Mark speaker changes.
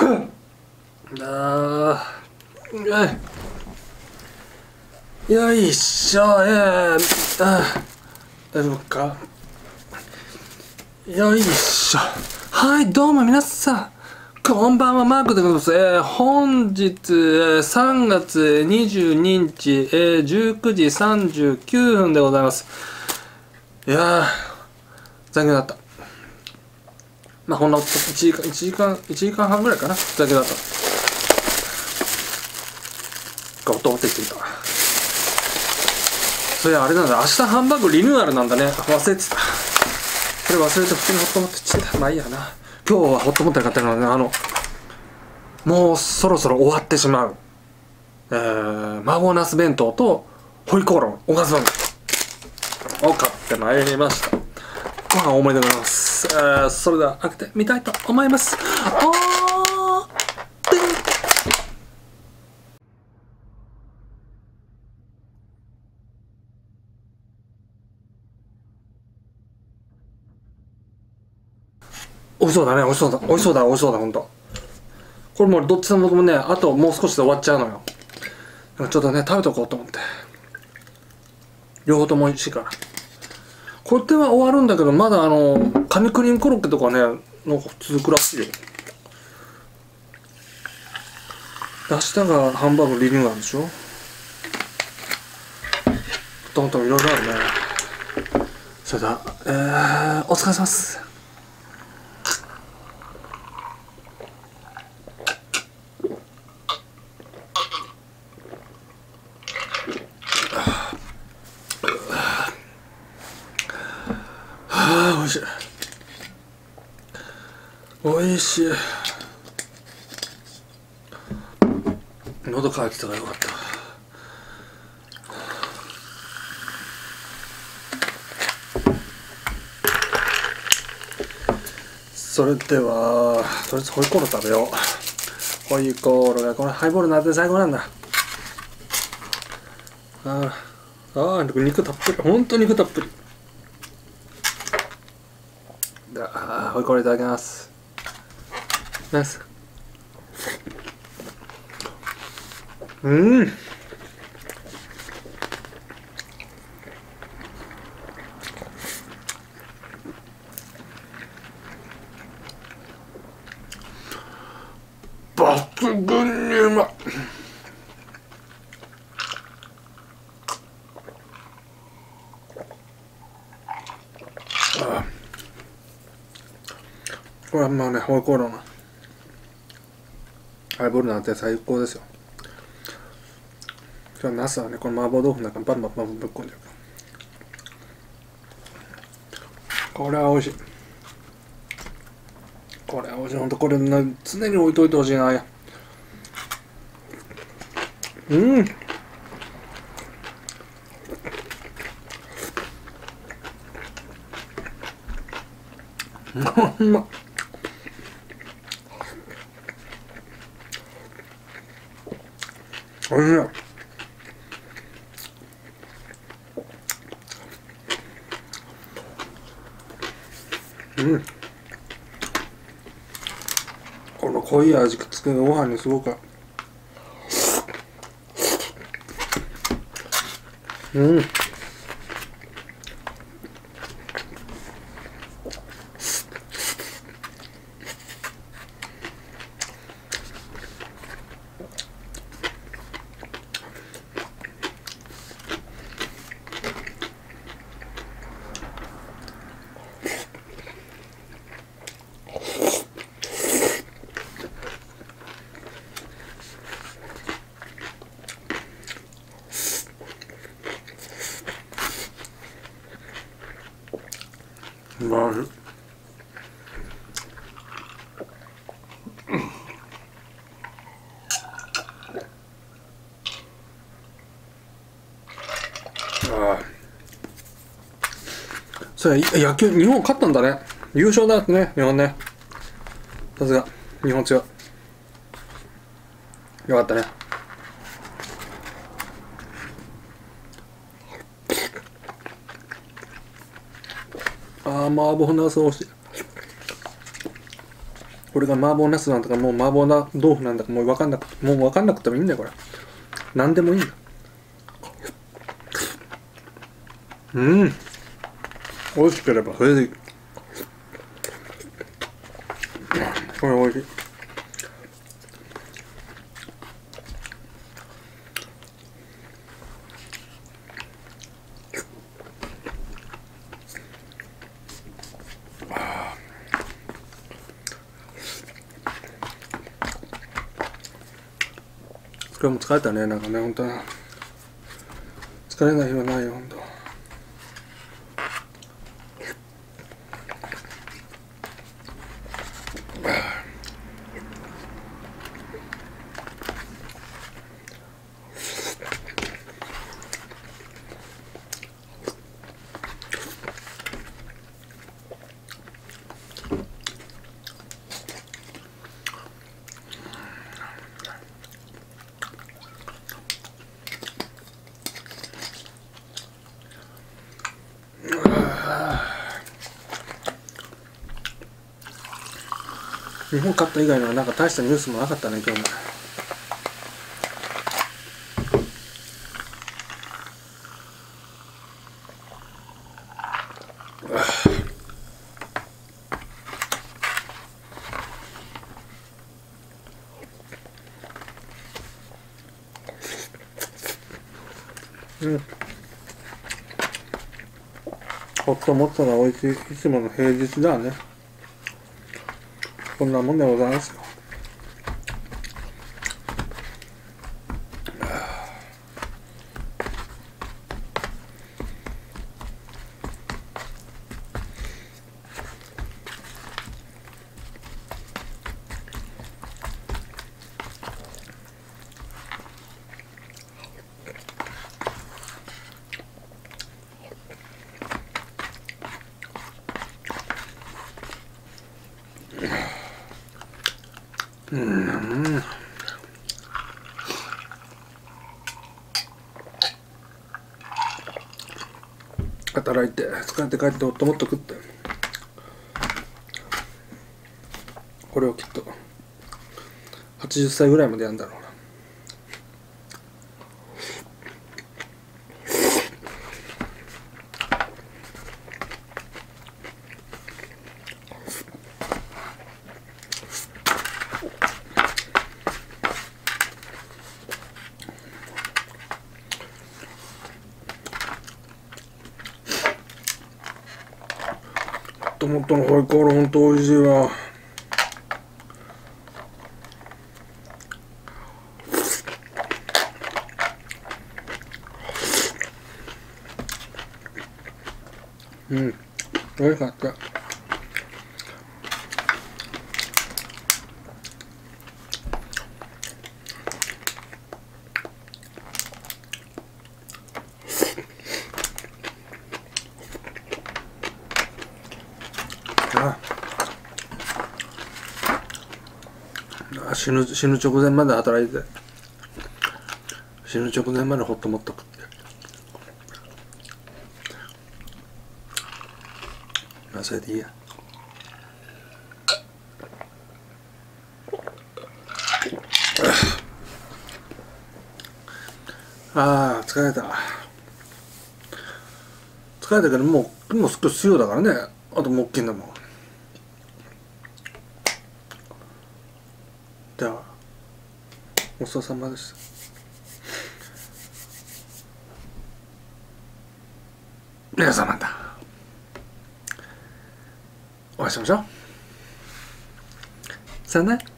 Speaker 1: よいしょ。大丈夫か。よいしょ。はい、どうも皆さん、こんばんは、マークでございます。本日、3月22日、19時39分でございます。いやー、残業だった。まあ、ほんの1時間半ぐらいかな、残業だった。ゴトンってきていた。それあれなんだ、明日ハンバーグリニューアルなんだね。忘れてた。それ忘れて普通にホットモットちった。まあいいやな。今日はホットモットで買ったのはね、もうそろそろ終わってしまう。麻婆ナス弁当とホイコーロー、おかず弁当を買ってまいりました。ご飯大盛りでございます。それでは開けてみたいと思います。美味しそうだね、美味しそうだ、美味しそうだ、美味しそうだ、ほんと。これもうどっちのもね、あともう少しで終わっちゃうのよ。ちょっとね、食べとこうと思って。両方とも美味しいから。これでは終わるんだけど、まだカニクリームコロッケとかね、なんか続くらしいよ。明日がハンバーグリニューアルでしょ。どんどんいろいろあるね。それでは、お疲れ様です。美味しい。美味しい。喉乾いてたからよかった。それではとりあえずホイコーロー食べよう。ホイコーローがこのハイボールなんて最高なんだ。肉たっぷり、ほんと肉たっぷり。ホイコーローいただきます。ナイス。抜群にうまい。これはまあね、ホイコーローのハイボールなんて最高ですよ。今日の朝はね、この麻婆豆腐の中にバンバンぶっ込んでる。これは美味しい。これは美味しい。ほんとこれ常に置いといてほしいな。うまっ。おいしい。この濃い味付けがご飯にすごくまずそれ野球日本勝ったんだね。優勝だってね、日本ね。さすが日本強い。よかったね。麻婆ナス美味しい。 これが麻婆茄子なんだかもう麻婆な豆腐なんだかもう分かんなくてもいいんだよこれ。何でもいいんだ。美味しければそれでいい。これ美味しい。今日も疲れたね。なんかね、本当に疲れない日はないよ、本当。日本勝った以外のはなんか大したニュースもなかったね今日も。ほっともっとが美味しいいつもの平日だね。こんなもんでございますよ。働いて疲れて帰ってほっともっと食って、これをきっと80歳ぐらいまでやるんだろうな。もっとのホイコーローほんと美味しいわ。美味しかった。死ぬ直前まで働いて、死ぬ直前までほっともっと食って、まあそれでいいや。ああ疲れた。疲れたけどもうすぐ水曜だからね。あともう大きいんだもん。じゃあごちそうさまでした。皆さんまたお会いしましょう。さよなら。